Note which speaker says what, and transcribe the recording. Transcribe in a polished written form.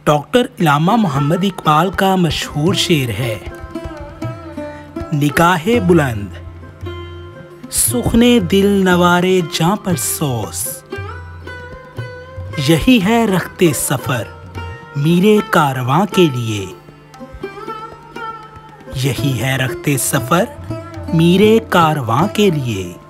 Speaker 1: Doctor इलामा मोहम्मद इकबाल का मशहूर शेर है, निगाहे बुलंद सुखने दिल नवारे जां पर सोस, यही है रखते सफर मीरे कारवां के लिए, यही है रखते सफर मीरे कारवां के लिए।